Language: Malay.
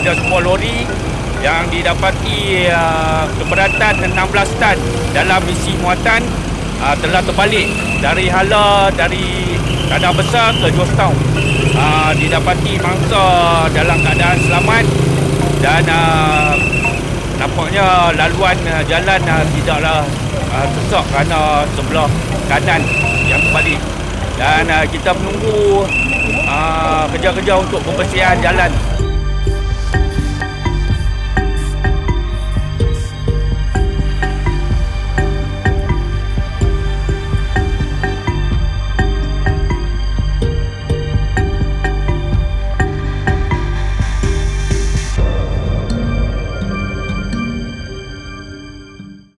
ada sebuah lori yang didapati keberatan 16 tan dalam isi muatan telah terbalik dari Tanah Besar ke Georgetown. Didapati mangsa dalam keadaan selamat dan nampaknya laluan jalan tidaklah sesak kerana sebelah kanan yang terbalik. Dan kita menunggu kerja-kerja untuk pembersihan jalan.